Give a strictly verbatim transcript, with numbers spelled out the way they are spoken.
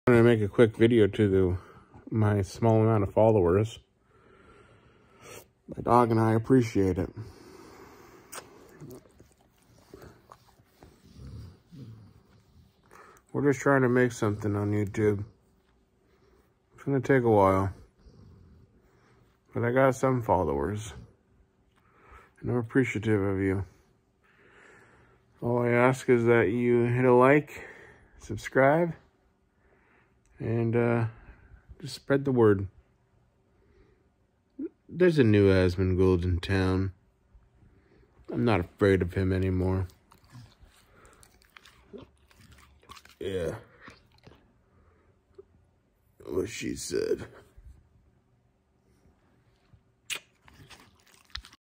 I'm going to make a quick video to the, my small amount of followers. My dog and I appreciate it. We're just trying to make something on YouTube. It's going to take a while. But I got some followers. And I'm appreciative of you. All I ask is that you hit a like, subscribe, and uh, just spread the word. There's a new Asmongold in town. I'm not afraid of him anymore. Yeah. What she said.